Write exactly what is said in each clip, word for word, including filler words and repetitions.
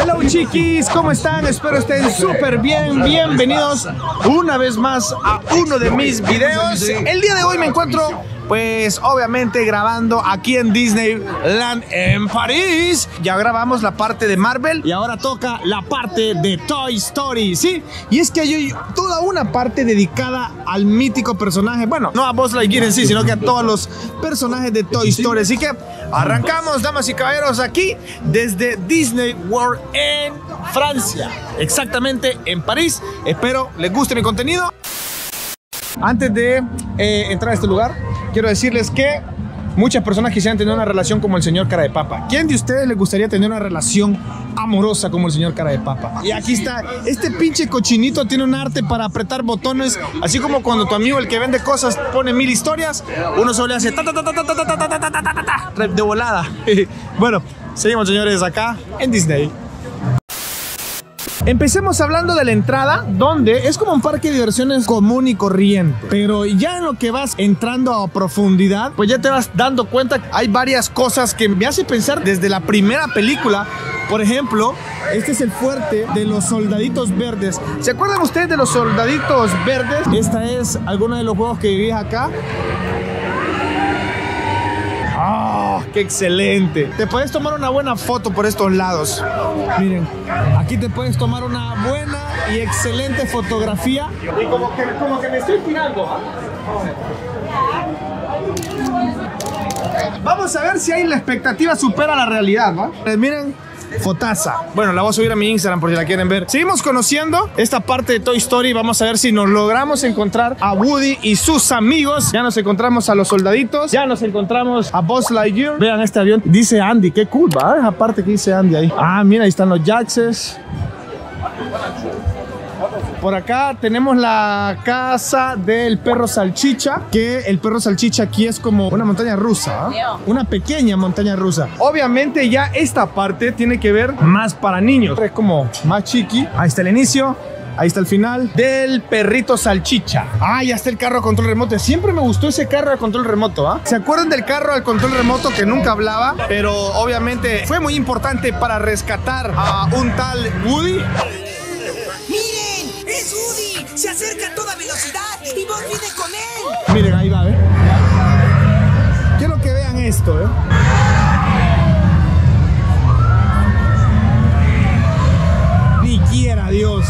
Hello chiquis, ¿cómo están? Espero estén súper bien. Bienvenidos una vez más a uno de mis videos. El día de hoy me encuentro, pues obviamente grabando aquí en Disneyland en París. Ya grabamos la parte de Marvel y ahora toca la parte de Toy Story, ¿sí? Y es que hay toda una parte dedicada al mítico personaje, bueno, no a Buzz Lightyear en sí, sino que a todos los personajes de Toy Story. Así que arrancamos, damas y caballeros, aquí desde Disney World en Francia, exactamente en París. Espero les guste mi contenido. Antes de eh, entrar a este lugar, quiero decirles que muchas personas quisieran tener una relación como el señor Cara de Papa. ¿Quién de ustedes les gustaría tener una relación amorosa como el señor Cara de Papa? Y aquí está, este pinche cochinito tiene un arte para apretar botones, así como cuando tu amigo, el que vende cosas, pone mil historias, uno solo le hace ta ta ta ta ta ta ta ta ta ta ta de volada. Bueno, seguimos, señores, acá en Disney. Empecemos hablando de la entrada, donde es como un parque de diversiones común y corriente. Pero ya en lo que vas entrando a profundidad, pues ya te vas dando cuenta que hay varias cosas que me hace pensar desde la primera película. Por ejemplo, este es el fuerte de los soldaditos verdes. ¿Se acuerdan ustedes de los soldaditos verdes? Esta es alguno de los juegos que vivías acá. ¡Oh, qué excelente! Te puedes tomar una buena foto por estos lados. Miren, aquí te puedes tomar una buena y excelente fotografía. Y como que, como que me estoy tirando. Vamos a ver si ahí la expectativa supera la realidad, ¿va? Miren, fotaza. Bueno, la voy a subir a mi Instagram por si la quieren ver. Seguimos conociendo esta parte de Toy Story. Vamos a ver si nos logramos encontrar a Woody y sus amigos. Ya nos encontramos a los soldaditos. Ya nos encontramos a Buzz Lightyear. Vean este avión. Dice Andy. Qué cool, ¿va? Esa parte que dice Andy ahí. Ah, mira, ahí están los Jaxes. Por acá tenemos la casa del perro salchicha, que el perro salchicha aquí es como una montaña rusa, ¿eh? Una pequeña montaña rusa. Obviamente ya esta parte tiene que ver más para niños, es como más chiqui. Ahí está el inicio, ahí está el final del perrito salchicha. Ah, ya está el carro a control remoto. Siempre me gustó ese carro a control remoto, ¿ah? ¿eh? ¿Se acuerdan del carro al control remoto que nunca hablaba? Pero obviamente fue muy importante para rescatar a un tal Woody. ¡Es Woody! ¡Se acerca a toda velocidad! ¡Y vos viene con él! Miren, ahí va, ¿eh? Quiero que vean esto, ¿eh? Ni quiera Dios.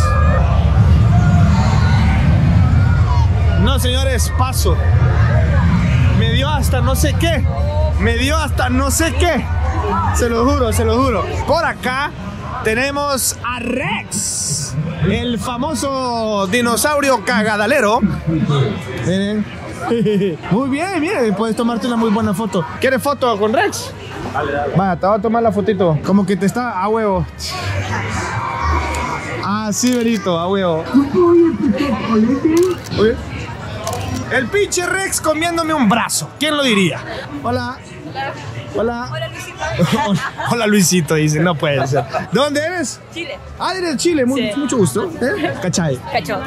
No, señores, paso. Me dio hasta no sé qué. Me dio hasta no sé qué. Se lo juro, se lo juro. Por acá tenemos a Rex, el famoso dinosaurio cagadalero. Miren. Muy bien, miren, puedes tomarte una muy buena foto. ¿Quieres foto con Rex? Dale, dale. Vaya, te voy a tomar la fotito. Como que te está a huevo. Ah, sí, Berito, a huevo. Oye. El pinche Rex comiéndome un brazo. ¿Quién lo diría? Hola. Hola. Hola, Luisito. Hola, hola, Luisito, dice. No puede ser. ¿De dónde eres? Chile. Ah, eres de Chile. Muy, Sí. Mucho gusto. ¿Eh? Cachai. Cacho.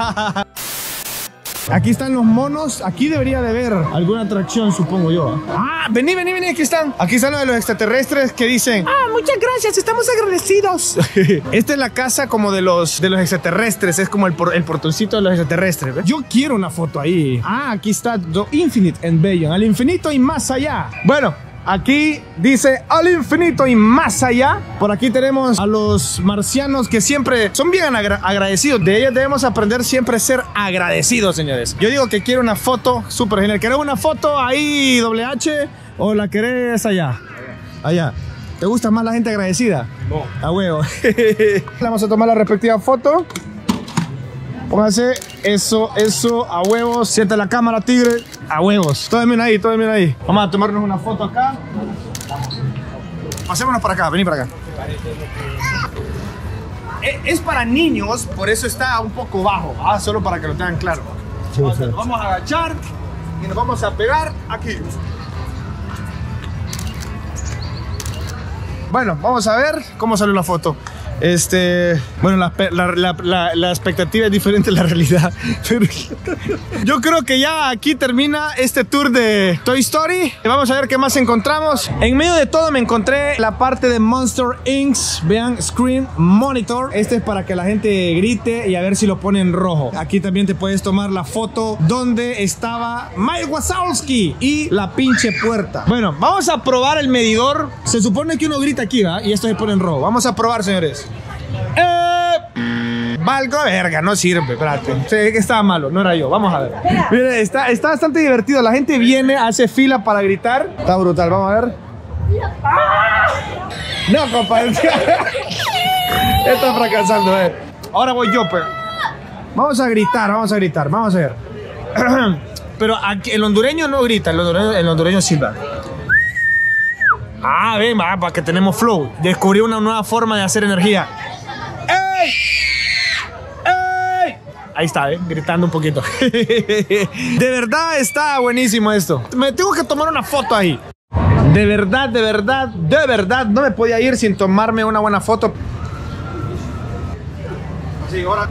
Aquí están los monos. Aquí debería de haber alguna atracción, supongo yo. Ah, vení, vení, vení. Aquí están. Aquí están los de los extraterrestres que dicen: ah, muchas gracias, estamos agradecidos. Esta es la casa como de los, de los extraterrestres. Es como el, por, el portoncito de los extraterrestres, ¿ves? Yo quiero una foto ahí. Ah, aquí está The Infinite and Beyond. Al infinito y más allá. Bueno, aquí dice al infinito y más allá. Por aquí tenemos a los marcianos que siempre son bien agra agradecidos. De ellos debemos aprender siempre a ser agradecidos, señores. Yo digo que quiero una foto súper genial. ¿Querés una foto ahí, doble H? ¿O la querés allá? Allá. ¿Te gusta más la gente agradecida? No. A huevo. Vamos a tomar la respectiva foto. Póngase eso, eso, a huevos. Sienta la cámara, tigre. A huevos. Todo bien ahí, todo bien ahí. Vamos a tomarnos una foto acá. Pasémonos para acá, vení para acá. Es para niños, por eso está un poco bajo. Ah, solo para que lo tengan claro. Sí, sí. Nos vamos a agachar y nos vamos a pegar aquí. Bueno, vamos a ver cómo sale la foto. Este, bueno, la, la, la, la, la expectativa es diferente a la realidad. Pero yo creo que ya aquí termina este tour de Toy Story. Vamos a ver qué más encontramos. En medio de todo me encontré la parte de Monster Incorporated. Vean, Screen Monitor. Este es para que la gente grite y a ver si lo pone en rojo. Aquí también te puedes tomar la foto donde estaba Mike Wazowski y la pinche puerta. Bueno, vamos a probar el medidor. Se supone que uno grita aquí, ¿va? Y esto se pone en rojo. Vamos a probar, señores. Eh, valgo verga, no sirve, espérate. Sí, que estaba malo, no era yo, vamos a ver. Miren, está, está bastante divertido. La gente viene, hace fila para gritar. Está brutal, vamos a ver. No, compadre. Está fracasando, eh. Ahora voy yo, pero vamos a gritar, vamos a gritar, vamos a ver. Pero aquí, el hondureño no grita, el hondureño, el hondureño silba. Ah, ven, va, para que tenemos flow. Descubrí una nueva forma de hacer energía. ¡Ey! ¡Ey! Ahí está, ¿eh? Gritando un poquito. De verdad está buenísimo esto. Me tengo que tomar una foto ahí. De verdad, de verdad, de verdad. No me podía ir sin tomarme una buena foto. Sí, ahora.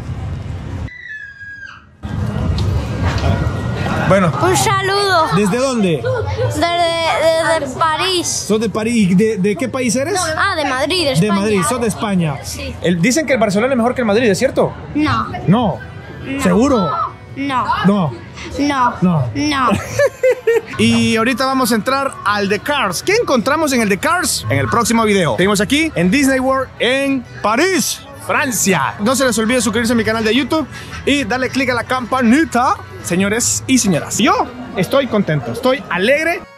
Bueno. Un saludo. ¿Desde dónde? Desde, desde París. ¿Sos de París? ¿De, de qué país eres? Ah, de Madrid, de España. De Madrid, sos de España. Sí. El, dicen que el Barcelona es mejor que el Madrid, ¿es cierto? No. No. No. ¿Seguro? No. No. No. No. No. Y ahorita vamos a entrar al The Cars. ¿Qué encontramos en el The Cars? En el próximo video. Seguimos aquí en Disney World en París, Francia. No se les olvide suscribirse a mi canal de YouTube y darle click a la campanita, señores y señoras. Yo estoy contento, estoy alegre.